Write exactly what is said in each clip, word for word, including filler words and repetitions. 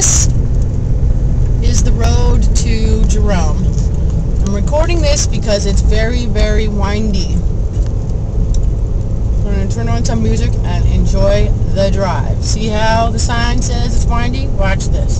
This is the road to Jerome. I'm recording this because it's very, very windy. I'm going to turn on some music and enjoy the drive. See how the sign says it's windy? Watch this.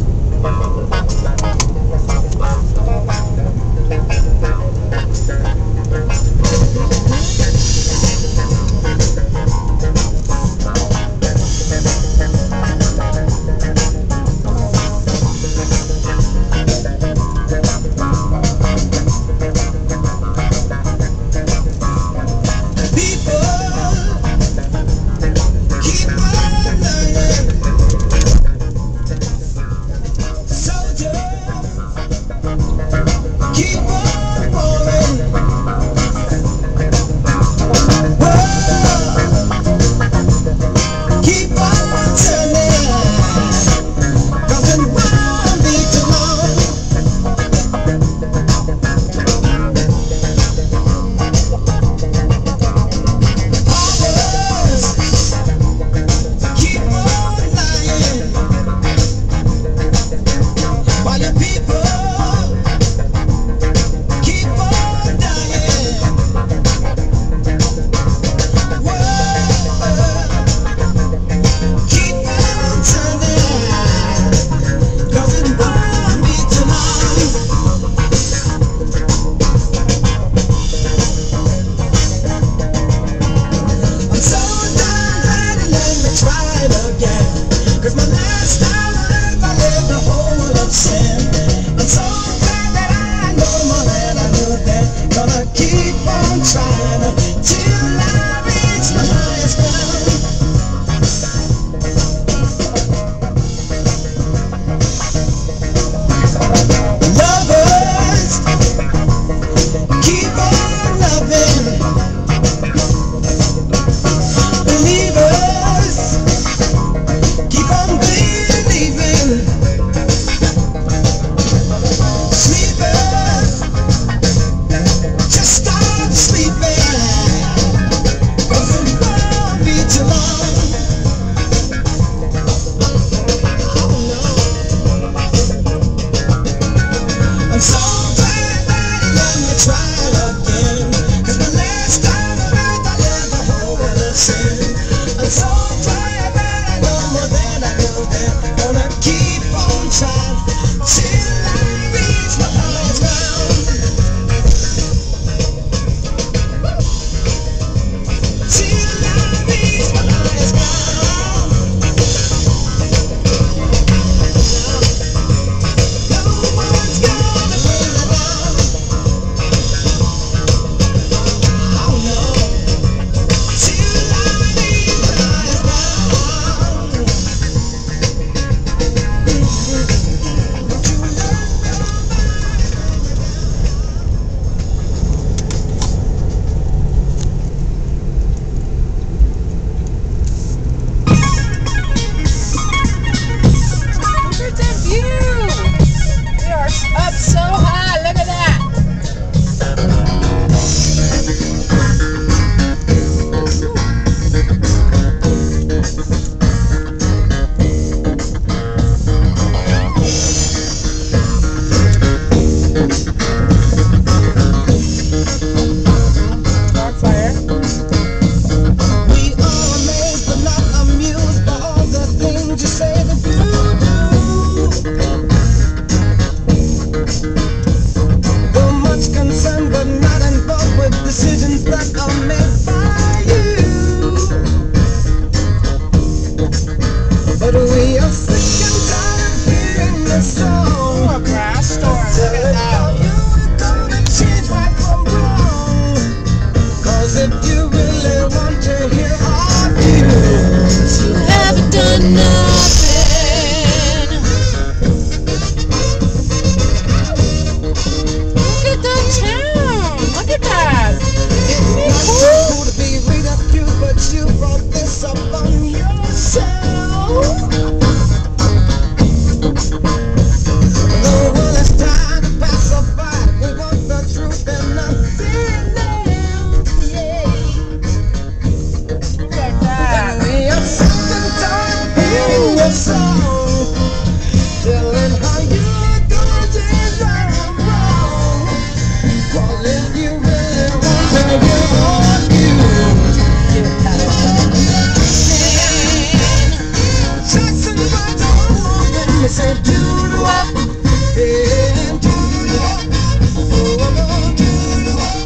say doo-doo-wop, yeah, doo-doo-wop, oh, doo-doo-wop.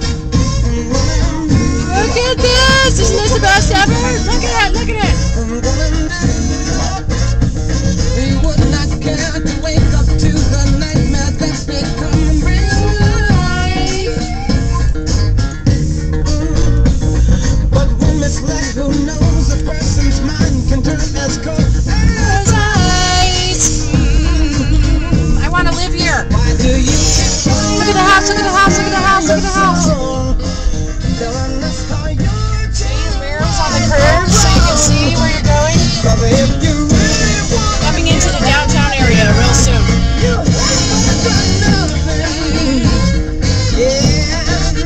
Look at this! Isn't this the best ever? Look at it! Look at it! We would not care to wake up to the nightmare that's become real life. But when Miss Black, who knows a person's mind can turn as cold as ice. I want to live here. Why do you keep on? Look at the house! Look at the house! Look at the house! Look at the house! Telling us how you're changing. Mirrors on the curb so you can see where you're going. If you really want Coming into the downtown area real soon. you got nothing. Yeah.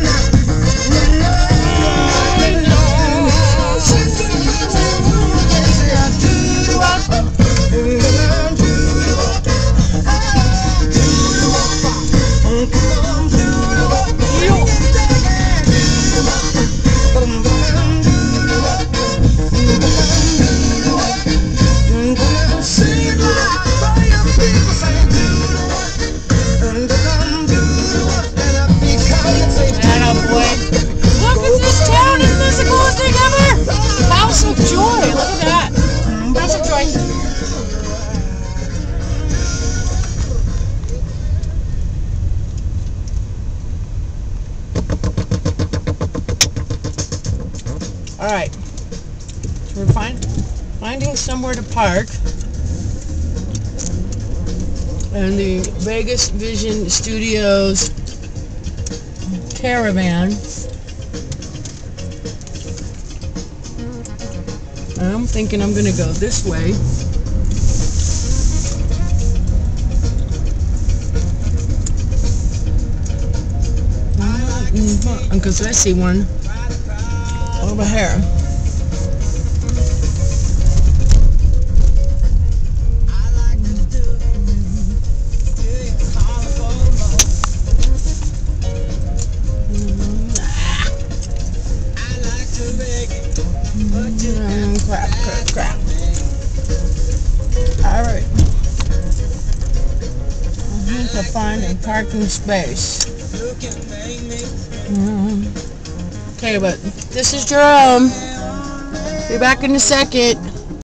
Alright, so we're find, finding somewhere to park, and the Vegas Vision Studios caravan. I'm thinking I'm gonna go this way. Because I see one over here. Mm, crap, crap, crap. Alright. I need to find a parking space. Mm. Okay, but this is Jerome. Be back in a second.